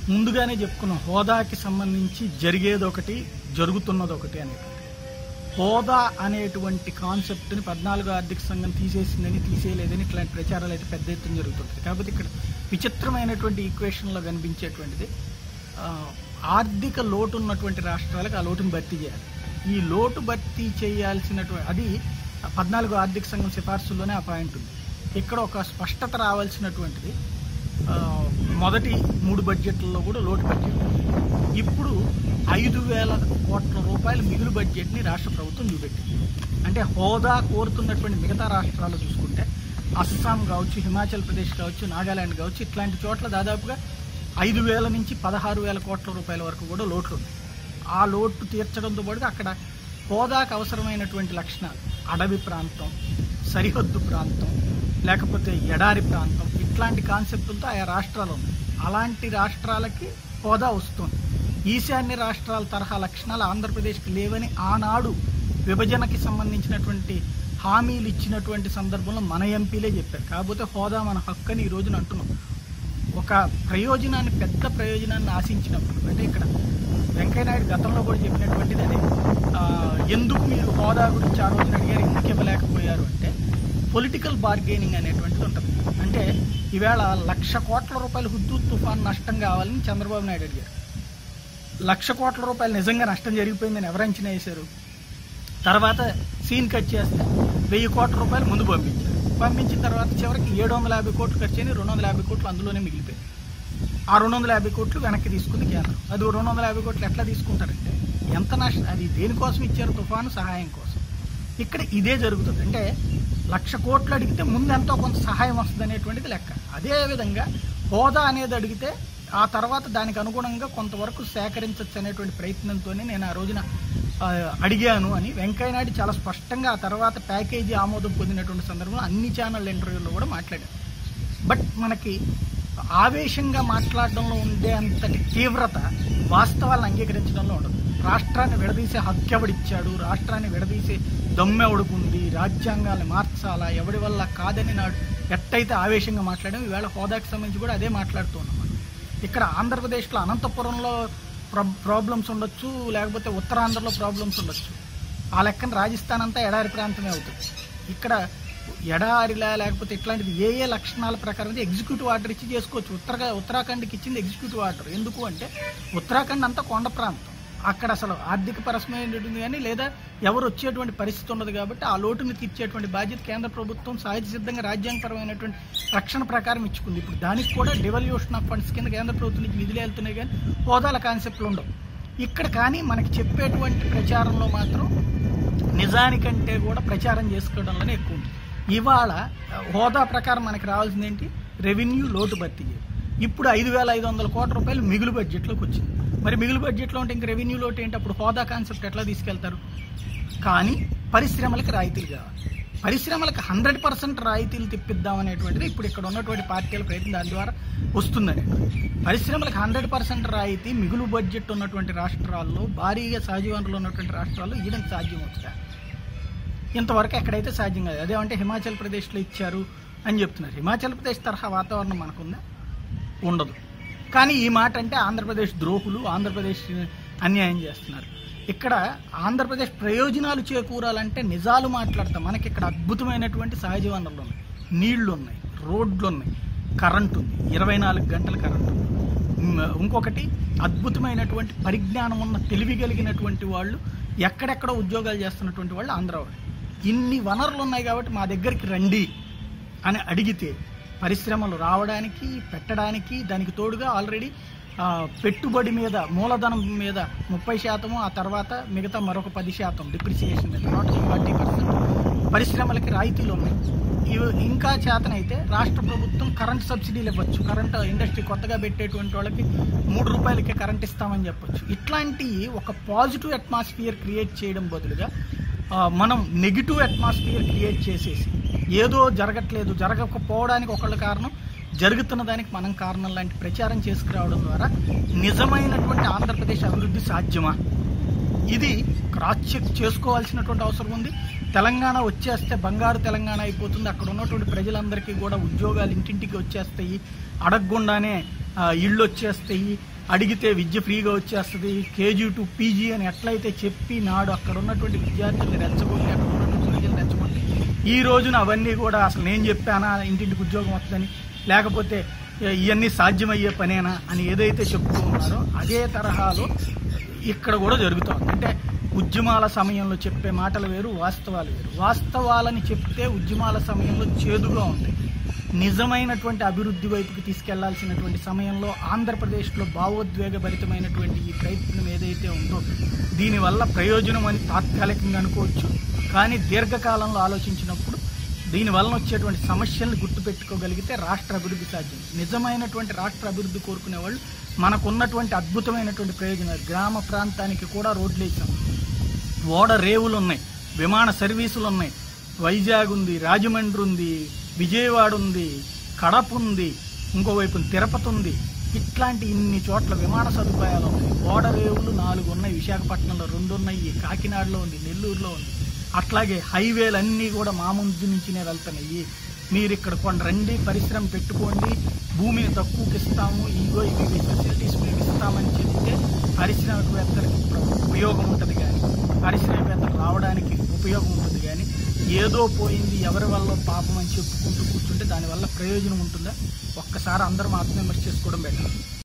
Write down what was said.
ముందుగానే చెప్పుకున్నాం, హోదాకి సంబంధించి జరిగేదొకటి, జరుగుతున్నదొకటి అనేటువంటి. హోదా అనేటువంటి కాన్సెప్ట్ని 14వ ఆర్థిక సంఘం తీసేసిందని, తీసేయలేదని ఇట్లాంటి ప్రచారాలు అయితే పెద్ద ఎత్తున జరుగుతుంటుంది. కాబట్టి ఇక్కడ విచిత్రమైనటువంటి ఈక్వేషన్లో కనిపించేటువంటిది, ఆర్థిక లోటు ఉన్నటువంటి రాష్ట్రాలకు ఆ లోటును భర్తీ చేయాలి. ఈ లోటు భర్తీ చేయాల్సినటువంటి అది 14వ ఆర్థిక సంఘం సిఫార్సుల్లోనే ఆ పాయింట్ ఉంది. ఇక్కడ ఒక స్పష్టత రావాల్సినటువంటిది, మొదటి 3 బడ్జెట్లలో కూడా లోటు బడ్జెట్. ఇప్పుడు 5,000 కోట్ల రూపాయల మిగులు బడ్జెట్ని రాష్ట్ర ప్రభుత్వం చూపెట్టింది. అంటే హోదా కోరుతున్నటువంటి మిగతా రాష్ట్రాలు చూసుకుంటే అస్సాం కావచ్చు, హిమాచల్ ప్రదేశ్ కావచ్చు, నాగాలాండ్ కావచ్చు, ఇట్లాంటి చోట్ల దాదాపుగా 5,000 నుంచి 16,000 కోట్ల రూపాయల వరకు కూడా లోట్లు ఉన్నాయి. ఆ లోటు తీర్చడంతో పాటుగా అక్కడ హోదాకు అవసరమైనటువంటి లక్షణాలు, అడవి ప్రాంతం, సరిహద్దు ప్రాంతం, లేకపోతే ఎడారి ప్రాంతం, ఇట్లాంటి కాన్సెప్టులతో ఆయా రాష్ట్రాలు ఉన్నాయి. అలాంటి రాష్ట్రాలకి హోదా వస్తుంది. ఈశాన్య రాష్ట్రాల తరహా లక్షణాలు ఆంధ్రప్రదేశ్కి లేవని ఆనాడు విభజనకి సంబంధించినటువంటి హామీలు ఇచ్చినటువంటి సందర్భంలో మన ఎంపీలే చెప్పారు. కాకపోతే హోదా మన హక్కు అని ఈ రోజున అంటున్నాం. ఒక ప్రయోజనాన్ని, పెద్ద ప్రయోజనాన్ని ఆశించినప్పుడు, అంటే ఇక్కడ వెంకయ్యనాయుడు గతంలో కూడా చెప్పినటువంటిది అదే, ఎందుకు మీరు హోదా గురించి ఆ రోజున అడిగారు, ఎందుకు ఇవ్వలేకపోయారు అంటే పొలిటికల్ బార్గెనింగ్ అనేటువంటిది ఉంటుంది. అంటే ఈవేళ 1,00,000 కోట్ల రూపాయలు హుద్దూద్ తుఫాన్ నష్టం కావాలని చంద్రబాబు నాయుడు అడిగారు. 1,00,000 కోట్ల రూపాయలు నిజంగా నష్టం జరిగిపోయిందని ఎవరు అంచనా వేశారు? తర్వాత సీన్ కట్ చేస్తే 1,000 కోట్ల రూపాయలు ముందు పంపించారు. పంపించిన తర్వాత చివరికి 750 కోట్లు ఖర్చు అయినా 250 కోట్లు అందులోనే మిగిలిపోయాయి. ఆ 250 కోట్లు వెనక్కి తీసుకుంది కేంద్రం. అది 250 కోట్లు ఎట్లా తీసుకుంటారంటే, ఎంత నష్టం, అది దేనికోసం ఇచ్చారు? తుఫాను సహాయం కోసం. ఇక్కడ ఇదే జరుగుతుంది. అంటే 1,00,000 కోట్లు అడిగితే ముందు ఎంతో కొంత సహాయం వస్తుంది అనేటువంటిది లెక్క. అదేవిధంగా హోదా అనేది అడిగితే ఆ తర్వాత దానికి అనుగుణంగా కొంతవరకు సేకరించవచ్చు అనేటువంటి ప్రయత్నంతోనే నేను ఆ రోజున అడిగాను అని వెంకయ్యనాయుడు చాలా స్పష్టంగా ఆ తర్వాత ప్యాకేజీ ఆమోదం పొందినటువంటి సందర్భంలో అన్ని ఛానల్ ఇంటర్వ్యూల్లో కూడా మాట్లాడారు. బట్ మనకి ఆవేశంగా మాట్లాడడంలో ఉండే అంతటి తీవ్రత వాస్తవాలను అంగీకరించడంలో ఉండదు. రాష్ట్రాన్ని విడదీసే హక్కు ఎవడిచ్చాడు, రాష్ట్రాన్ని విడదీసే దమ్మెవడుకుంది, రాజ్యాంగాన్ని మార్చాలా, ఎవడి వల్ల కాదని నాడు ఎట్టయితే ఆవేశంగా మాట్లాడాం, ఈవేళ హోదాకి సంబంధించి కూడా అదే మాట్లాడుతూ ఉన్నాం. ఇక్కడ ఆంధ్రప్రదేశ్లో అనంతపురంలో ప్రాబ్లమ్స్ ఉండొచ్చు, లేకపోతే ఉత్తరాంధ్రలో ప్రాబ్లమ్స్ ఉండొచ్చు. ఆ లెక్కన రాజస్థాన్ అంతా ఎడారి ప్రాంతమే అవుతుంది. ఇక్కడ ఎడారిలా లేకపోతే ఇట్లాంటిది ఏ ఏ లక్షణాల ప్రకారం ఎగ్జిక్యూటివ్ ఆర్డర్ ఇచ్చి చేసుకోవచ్చు. ఉత్తరాఖండ్కి ఇచ్చింది ఎగ్జిక్యూటివ్ ఆర్డర్. ఎందుకు అంటే ఉత్తరాఖండ్ అంతా కొండ ప్రాంతం, అక్కడ అసలు ఆర్థిక పరస్మైనటువంటి కానీ లేదా ఎవరు వచ్చేటువంటి పరిస్థితి ఉండదు. కాబట్టి ఆ లోటుని తీర్చేటువంటి బాధ్యత కేంద్ర ప్రభుత్వం సహజ సిద్ధంగా రాజ్యాంగపరమైనటువంటి రక్షణ ప్రకారం ఇచ్చుకుంది. ఇప్పుడు దానికి కూడా డివల్యూషన్ ఆఫ్ ఫండ్స్ కింద కేంద్ర ప్రభుత్వం నుంచి నిధులు వెళ్తున్నాయి, కానీ హోదాల కాన్సెప్ట్లు ఉండవు ఇక్కడ. కానీ మనకి చెప్పేటువంటి ప్రచారంలో మాత్రం నిజానికంటే కూడా ప్రచారం చేసుకోవడంలోనే ఎక్కువ ఉంది. ఇవాళ హోదా ప్రకారం మనకి రావాల్సింది ఏంటి? రెవెన్యూ లోటు భర్తీ చేయాలి. ఇప్పుడు 5,500 కోట్ల రూపాయలు మిగులు బడ్జెట్లోకి వచ్చింది. మరి మిగులు బడ్జెట్లో ఉంటే ఇంక రెవెన్యూ లోటు ఏంటి? అప్పుడు హోదా కాన్సెప్ట్ ఎట్లా తీసుకెళ్తారు? కానీ పరిశ్రమలకు రాయితీలు కావాలి. పరిశ్రమలకు 100% రాయితీలు తెప్పిద్దామనేటువంటిది ఇప్పుడు ఇక్కడ ఉన్నటువంటి పార్టీల ప్రయత్నం, దాని ద్వారా వస్తుందని. పరిశ్రమలకు 100% రాయితీ మిగులు బడ్జెట్ ఉన్నటువంటి రాష్ట్రాల్లో, భారీగా సహజ వనరులు ఉన్నటువంటి రాష్ట్రాల్లో ఇవ్వడానికి సాధ్యం అవుతుందా? ఇంతవరకు ఎక్కడైతే సాధ్యం కాదు. అదేమంటే హిమాచల్ ప్రదేశ్లో ఇచ్చారు అని చెప్తున్నారు. హిమాచల్ ప్రదేశ్ తరహా వాతావరణం మనకుందా? ఉండదు. కానీ ఈ మాట అంటే ఆంధ్రప్రదేశ్ ద్రోహులు, ఆంధ్రప్రదేశ్ అన్యాయం చేస్తున్నారు. ఇక్కడ ఆంధ్రప్రదేశ్ ప్రయోజనాలు చేకూరాలంటే నిజాలు మాట్లాడతాం. మనకి ఇక్కడ అద్భుతమైనటువంటి సహజ వనరులు ఉన్నాయి, నీళ్లు ఉన్నాయి, రోడ్లు ఉన్నాయి, కరెంటు ఉంది, 24 గంటల కరెంటు ఉంది. ఇంకొకటి అద్భుతమైనటువంటి పరిజ్ఞానం ఉన్న, తెలివి కలిగినటువంటి వాళ్ళు, ఎక్కడెక్కడో ఉద్యోగాలు చేస్తున్నటువంటి వాళ్ళు ఆంధ్ర వాళ్ళు. ఇన్ని వనరులు ఉన్నాయి కాబట్టి మా దగ్గరికి రండి అని అడిగితే పరిశ్రమలు రావడానికి, పెట్టడానికి, దానికి తోడుగా ఆల్రెడీ పెట్టుబడి మీద, మూలధనం మీద 30%, ఆ తర్వాత మిగతా మరొక 10% డిప్రిసియేషన్ మీద, టోటల్ 40% పరిశ్రమలకి రాయితీలు ఉన్నాయి. ఇవి ఇంకా చేతనైతే రాష్ట్ర ప్రభుత్వం కరెంట్ సబ్సిడీలు ఇవ్వచ్చు. కరెంట్ ఇండస్ట్రీ కొత్తగా పెట్టేటువంటి వాళ్ళకి 3 రూపాయలకే కరెంట్ ఇస్తామని చెప్పొచ్చు. ఇట్లాంటి ఒక పాజిటివ్ అట్మాస్ఫియర్ క్రియేట్ చేయడం బదులుగా మనం నెగిటివ్ అట్మాస్ఫియర్ క్రియేట్ చేసేసి ఏదో జరగట్లేదు, జరగకపోవడానికి ఒకళ్ళ కారణం, జరుగుతున్న దానికి మనం కారణం లాంటి ప్రచారం చేసుకురావడం ద్వారా నిజమైనటువంటి ఆంధ్రప్రదేశ్ అభివృద్ధి సాధ్యమా? ఇది క్రాస్ చెక్ చేసుకోవాల్సినటువంటి అవసరం ఉంది. తెలంగాణ వచ్చేస్తే బంగారు తెలంగాణ అయిపోతుంది. అక్కడ ఉన్నటువంటి ప్రజలందరికీ కూడా ఉద్యోగాలు ఇంటింటికి వచ్చేస్తాయి. అడగకుండానే ఇళ్ళు వచ్చేస్తాయి, అడిగితే విద్య ఫ్రీగా వచ్చేస్తుంది, కేజీ టు పీజీ అని ఎట్లయితే చెప్పి నాడు అక్కడ ఉన్నటువంటి విద్యార్థుల్ని రెచ్చగొట్టి, అక్కడ ఉన్నటువంటి ప్రజలు రెచ్చగొట్టి, ఈ రోజున అవన్నీ కూడా అసలు నేను చెప్పానా ఇంటింటికి ఉద్యోగం వస్తుందని, లేకపోతే ఇవన్నీ సాధ్యమయ్యే పనేనా అని ఏదైతే చెప్తూ ఉన్నారో అదే తరహాలో ఇక్కడ కూడా జరుగుతోంది. అంటే ఉద్యమాల సమయంలో చెప్పే మాటలు వేరు, వాస్తవాలు వేరు. వాస్తవాలని చెప్తే ఉద్యమాల సమయంలో చేదుగా ఉంటాయి. నిజమైనటువంటి అభివృద్ధి వైపుకి తీసుకెళ్లాల్సినటువంటి సమయంలో ఆంధ్రప్రదేశ్లో భావోద్వేగభరితమైనటువంటి ఈ ప్రయత్నం ఏదైతే ఉందో దీనివల్ల ప్రయోజనం అని తాత్కాలికంగా అనుకోవచ్చు. కానీ దీర్ఘకాలంలో ఆలోచించినప్పుడు దీనివల్ల వచ్చేటువంటి సమస్యలను గుర్తుపెట్టుకోగలిగితే రాష్ట్ర అభివృద్ధి సాధ్యం. నిజమైనటువంటి రాష్ట్ర అభివృద్ధి కోరుకునే వాళ్ళు మనకున్నటువంటి అద్భుతమైనటువంటి ప్రయోజనాలు, గ్రామ ప్రాంతానికి కూడా రోడ్లు వేసాం, ఓడ రేవులు ఉన్నాయి, విమాన సర్వీసులు ఉన్నాయి, వైజాగ్ ఉంది, రాజమండ్రి ఉంది, విజయవాడ ఉంది, కడప ఉంది, ఇంకోవైపు తిరుపతి ఉంది. ఇట్లాంటి ఇన్ని చోట్ల విమాన సదుపాయాలు ఉన్నాయి. ఓడ రేవులు 4 ఉన్నాయి, విశాఖపట్నంలో 2 ఉన్నాయి, కాకినాడలో ఉంది, నెల్లూరులో ఉంది. అట్లాగే హైవేలు అన్నీ కూడా మా ముందు నుంచినే వెళ్తున్నాయి. మీరు ఇక్కడ రండి, పరిశ్రమ పెట్టుకోండి, భూమిని తక్కువకి ఇస్తాము, ఇవి ఫెసిలిటీస్ మేము ఇస్తామని చెప్తే పారిశ్రామికవేత్తలకు ఉపయోగం ఉంటుంది, కానీ పారిశ్రామికవేత్తలు రావడానికి ఉపయోగం ఉంటుంది. కానీ ఏదో పోయింది ఎవరి వల్ల పాపం అని చెప్పుకుంటూ కూర్చుంటే దానివల్ల ప్రయోజనం ఉంటుందా? ఒక్కసారి అందరం ఆత్మవిమర్శ చేసుకోవడం బెటర్.